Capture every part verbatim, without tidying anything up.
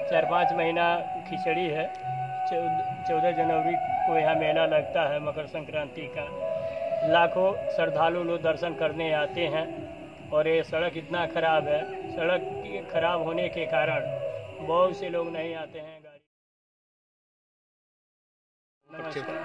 चार पाँच महीना खिचड़ी है। चौदह जनवरी को यहाँ मेला लगता है मकर संक्रांति का। लाखों श्रद्धालु लोग दर्शन करने आते हैं और ये सड़क इतना ख़राब है, सड़क खराब होने के कारण बहुत से लोग नहीं आते हैं गाड़ी। नमस्कार।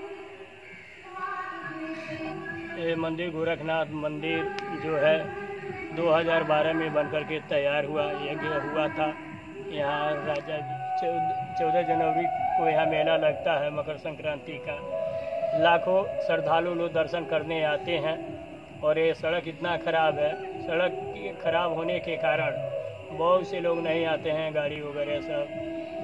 ये मंदिर गोरखनाथ मंदिर जो है दो हज़ार बारह में बनकर के तैयार हुआ, यज्ञ हुआ था। यहाँ राजा चौदह जनवरी को यहाँ मेला लगता है मकर संक्रांति का। लाखों श्रद्धालु लोग दर्शन करने आते हैं और ये सड़क इतना ख़राब है, सड़क खराब होने के कारण बहुत से लोग नहीं आते हैं गाड़ी वगैरह सब।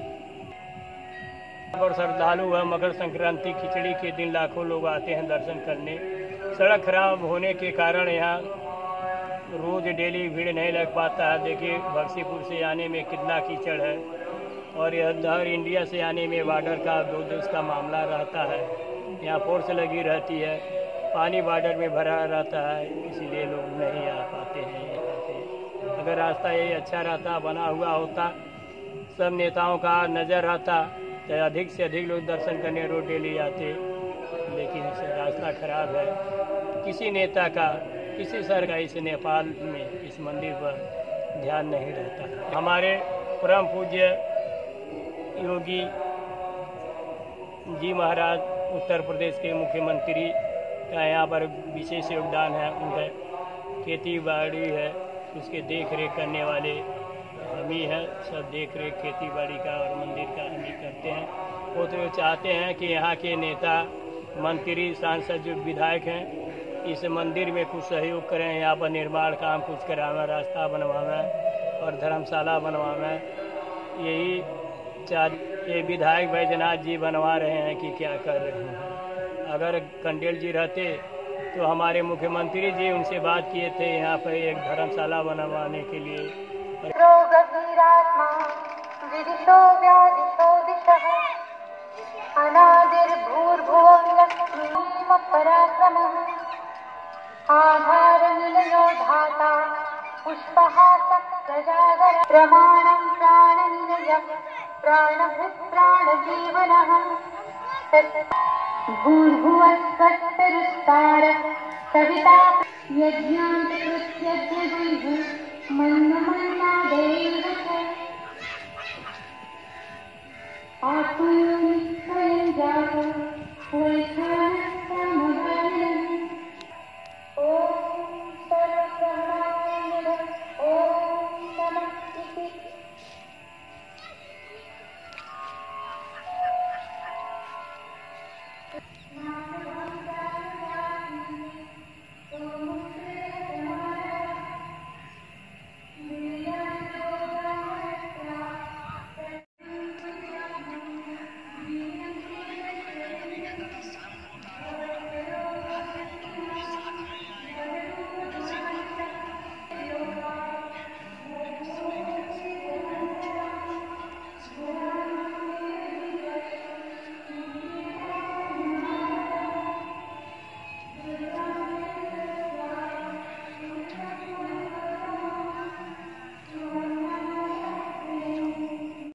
और श्रद्धालु है मकर संक्रांति खिचड़ी के दिन लाखों लोग आते हैं दर्शन करने। सड़क खराब होने के कारण यहाँ रोज डेली भीड़ नहीं लग पाता है। देखिए बक्सीपुर से आने में कितना कीचड़ है और इधर इंडिया से आने में बॉर्डर का दो देश का मामला रहता है। यहाँ फोर्स लगी रहती है, पानी बॉर्डर में भरा रहता है, इसीलिए लोग नहीं आ पाते हैं यहाँ पे। अगर रास्ता ये अच्छा रहता, बना हुआ होता, सब नेताओं का नज़र रहता तो अधिक से अधिक लोग दर्शन करने रोज डेली आते, लेकिन रास्ता खराब है। किसी नेता का, किसी सर का इस नेपाल में इस मंदिर पर ध्यान नहीं रहता। हमारे परम पूज्य योगी जी महाराज उत्तर प्रदेश के मुख्यमंत्री का यहाँ पर विशेष योगदान है। उनका खेती बाड़ी है, उसके देख रेख करने वाले हम ही हैं। सब देख रेख खेती बाड़ी का और मंदिर का हम ही करते हैं। वो तो चाहते हैं कि यहाँ के नेता, मंत्री, सांसद जो विधायक हैं इस मंदिर में कुछ सहयोग करें, यहाँ पर निर्माण काम कुछ करावें, रास्ता बनवावें और धर्मशाला बनवावें। यही चार ये विधायक बैजनाथ जी बनवा रहे हैं कि क्या कर रहे हैं। अगर कंडेल जी रहते तो हमारे मुख्यमंत्री जी उनसे बात किए थे यहाँ पर एक धर्मशाला बनवाने के लिए। आधारनिलयो धाता पुष्पहासः प्रजागर प्रमाणं प्राणनिलयः प्राणभृत् प्राणजीवनः भूर्भुवस्वत्तिरुस्तारः सविता यज्ञां कृत्य मन्नमन्नादेव।